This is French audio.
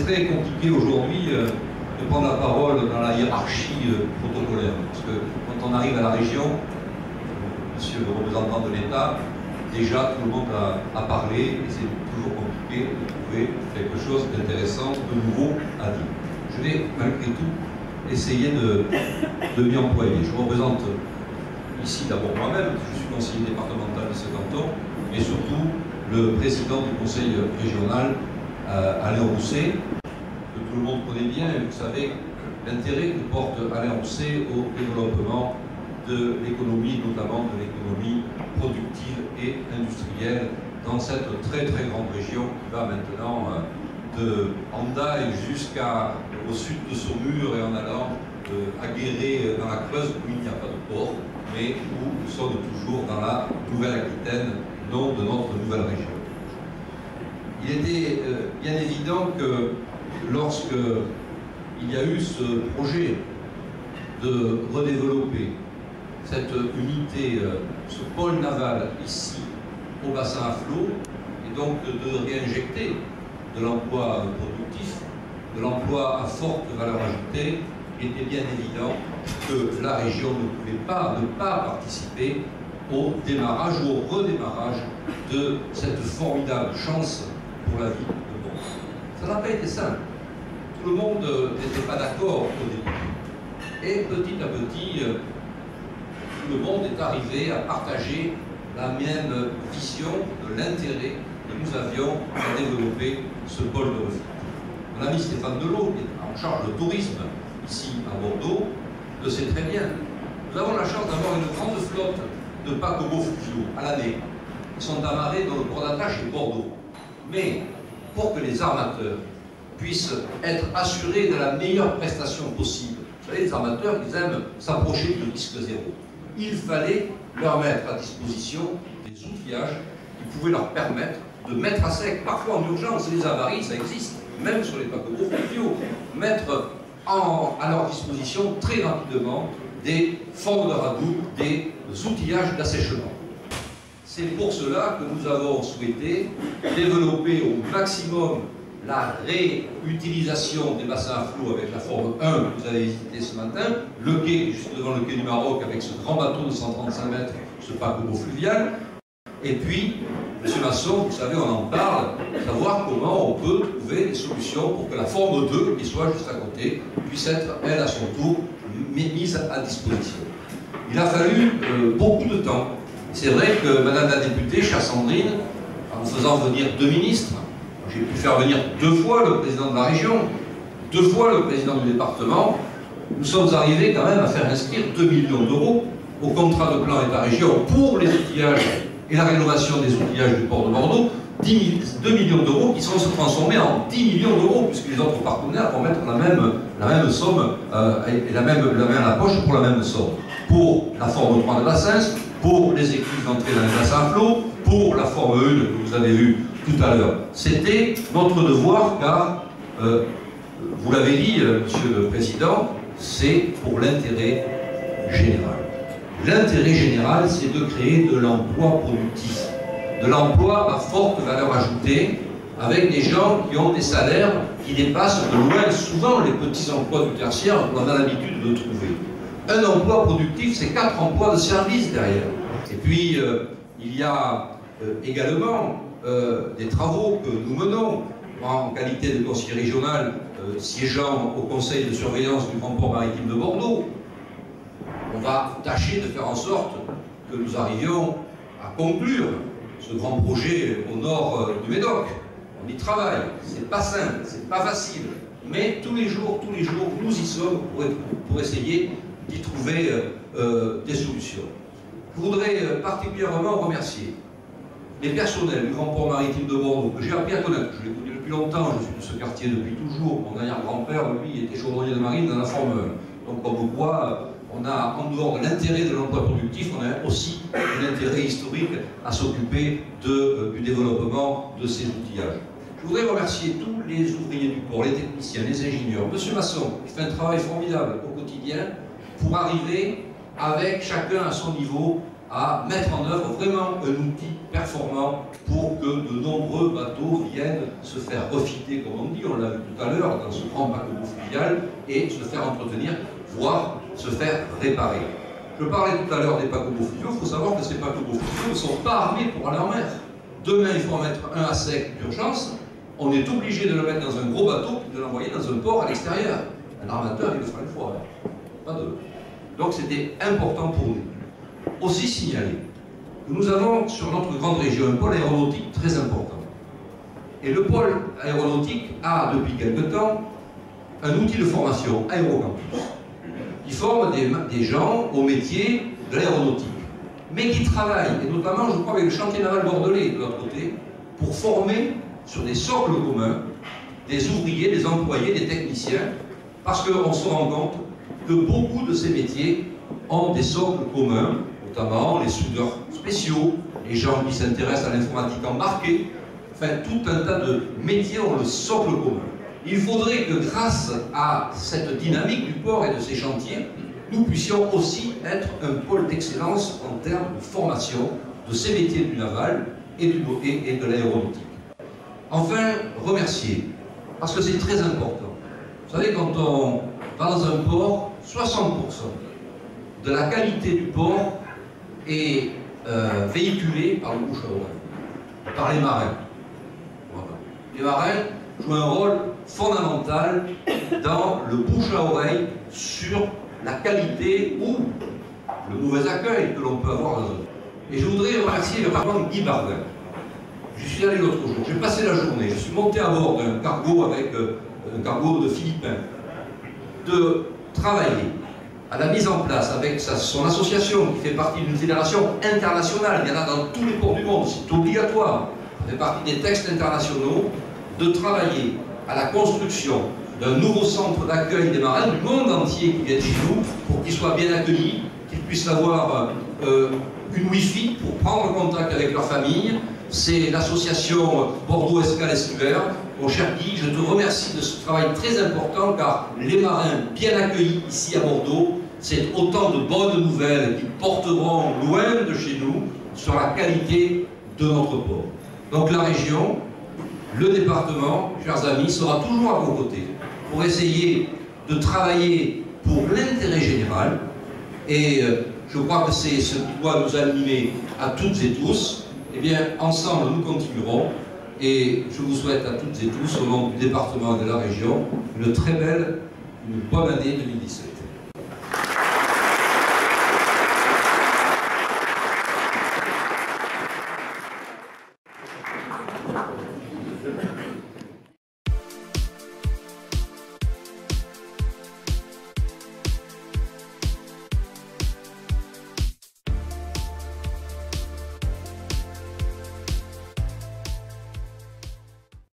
très compliqué aujourd'hui de prendre la parole dans la hiérarchie protocolaire. Parce que quand on arrive à la région, monsieur le représentant de l'État, déjà tout le monde a parlé et c'est toujours compliqué de trouver quelque chose d'intéressant, de nouveau à dire. Je vais malgré tout essayer de m'y employer. Je représente ici d'abord moi-même, je suis conseiller départemental de ce canton, et surtout le président du conseil régional, Alain Rousset, que tout le monde connaît bien, et vous savez l'intérêt que porte Alain Rousset au développement de l'économie, notamment de l'économie productive et industrielle, dans cette très très grande région qui va maintenant de Hendaye jusqu'au sud de Saumur et en allant à Guéret dans la Creuse, où il n'y a pas de port, mais où nous sommes toujours dans la Nouvelle-Aquitaine, nom de notre nouvelle région. Il était bien évident que lorsque il y a eu ce projet de redévelopper cette unité, ce pôle naval ici au bassin à flot, et donc de réinjecter de l'emploi productif, de l'emploi à forte valeur ajoutée, il était bien évident que la région ne pouvait pas ne pas participer au démarrage ou au redémarrage de cette formidable chance pour la ville de Bordeaux. Ça n'a pas été simple. Tout le monde n'était pas d'accord au début. Et petit à petit, tout le monde est arrivé à partager la même vision de l'intérêt que nous avions à développer ce pôle de refit. Mon ami Stéphane Delot, qui est en charge de tourisme ici à Bordeaux, le sait très bien. Nous avons la chance d'avoir une grande flotte de paquebots fluviaux à l'année. Ils sont amarrés dans le port d'attache et Bordeaux. Mais pour que les armateurs puissent être assurés de la meilleure prestation possible, vous savez, les armateurs, ils aiment s'approcher du risque zéro. Il fallait leur mettre à disposition des outillages qui pouvaient leur permettre de mettre à sec, parfois en urgence, les avaries, ça existe, même sur les paquebots fluviaux, mettre à leur disposition très rapidement des formes de radoub, des outillages d'assèchement. C'est pour cela que nous avons souhaité développer au maximum la réutilisation des bassins à flot avec la forme 1 que vous avez visité ce matin, le quai, juste devant le quai du Maroc, avec ce grand bateau de 135 mètres, ce paquebot fluvial. Et puis, M. Masson, vous savez, on en parle, savoir comment on peut trouver des solutions pour que la forme 2, qui soit juste à côté, puisse être, elle, à son tour, mise à disposition. Il a fallu beaucoup de temps. C'est vrai que Madame la députée, chère Sandrine, en faisant venir 2 ministres, j'ai pu faire venir 2 fois le président de la région, 2 fois le président du département, nous sommes arrivés quand même à faire inscrire 2 millions d'euros au contrat de plan État-région pour les outillages et la rénovation des outillages du port de Bordeaux, 2 millions d'euros qui sont se transformer en 10 millions d'euros, puisque les autres partenaires vont mettre la même somme et la main à la poche pour la même somme. Pour la forme 3 de Bassins, pour les écluses d'entrée dans les bassins à flot, pour la forme 1 que vous avez vue tout à l'heure. C'était notre devoir car, vous l'avez dit, Monsieur le Président, c'est pour l'intérêt général. L'intérêt général, c'est de créer de l'emploi productif, de l'emploi à forte valeur ajoutée, avec des gens qui ont des salaires qui dépassent de loin souvent les petits emplois du tertiaire qu'on a l'habitude de trouver. Un emploi productif, c'est 4 emplois de service derrière. Et puis, il y a également des travaux que nous menons en qualité de conseiller régional siégeant au conseil de surveillance du grand port maritime de Bordeaux. On va tâcher de faire en sorte que nous arrivions à conclure ce grand projet au nord du Médoc. On y travaille, c'est pas simple, c'est pas facile, mais tous les jours, nous y sommes pour essayer d'y trouver des solutions. Je voudrais particulièrement remercier les personnels du Grand Port Maritime de Bordeaux, que j'ai appris à connaître. Je l'ai connu depuis longtemps, je suis de ce quartier depuis toujours. Mon arrière-grand-père, lui, était chaudronnier de marine dans la forme 1. Donc, comme quoi, on a, en dehors de l'intérêt de l'emploi productif, on a aussi un intérêt historique à s'occuper du développement de ces outillages. Je voudrais remercier tous les ouvriers du port, les techniciens, les ingénieurs, M. Masson, qui fait un travail formidable au quotidien pour arriver, avec chacun à son niveau, à mettre en œuvre vraiment un outil performant pour que de nombreux bateaux viennent se faire refiter, comme on dit, on l'a vu tout à l'heure, dans ce grand paquebot fluvial, et se faire entretenir, voire se faire réparer. Je parlais tout à l'heure des paquebots fluviaux, il faut savoir que ces paquebots fluviaux ne sont pas armés pour aller en mer. Demain, il faut en mettre un à sec d'urgence, on est obligé de le mettre dans un gros bateau et de l'envoyer dans un port à l'extérieur. Un armateur, il le fera une fois, pas deux. Donc c'était important pour nous. Aussi signaler que nous avons sur notre grande région un pôle aéronautique très important. Et le pôle aéronautique a, depuis quelque temps, un outil de formation, Aérocampus, qui forme des gens au métier de l'aéronautique, mais qui travaillent, et notamment, je crois, avec le chantier naval bordelais de l'autre côté, pour former sur des socles communs des ouvriers, des employés, des techniciens, parce qu'on se rend compte que beaucoup de ces métiers ont des socles communs, notamment les soudeurs spéciaux, les gens qui s'intéressent à l'informatique embarquée, enfin tout un tas de métiers ont le socle commun. Il faudrait que grâce à cette dynamique du port et de ces chantiers, nous puissions aussi être un pôle d'excellence en termes de formation de ces métiers du naval et de l'aéronautique. Enfin, remercier, parce que c'est très important. Vous savez, quand on va dans un port, 60% de la qualité du port est véhiculée par le bouche à oreille, par les marins. Voilà. Les marins jouent un rôle fondamental dans le bouche à oreille sur la qualité ou le mauvais accueil que l'on peut avoir dans un port. Et je voudrais remercier le patron Guy Bardin. Je suis allé l'autre jour, j'ai passé la journée, je suis monté à bord d'un cargo avec un cargo de Philippins, de travailler à la mise en place avec son association qui fait partie d'une fédération internationale, il y en a dans tous les ports du monde, c'est obligatoire, ça fait partie des textes internationaux, de travailler à la construction d'un nouveau centre d'accueil des marins du monde entier qui viennent chez nous pour qu'ils soient bien accueillis, qu'ils puissent avoir une Wi-Fi pour prendre contact avec leur famille. C'est l'association Bordeaux Escale Estuaire. Mon cher Guy, je te remercie de ce travail très important car les marins bien accueillis ici à Bordeaux, c'est autant de bonnes nouvelles qui porteront loin de chez nous sur la qualité de notre port. Donc la région, le département, chers amis, sera toujours à vos côtés pour essayer de travailler pour l'intérêt général et je crois que c'est ce qui doit nous animer à toutes et tous. Eh bien, ensemble, nous continuerons et je vous souhaite à toutes et tous, au nom du département et de la région, une très belle, une bonne année 2017.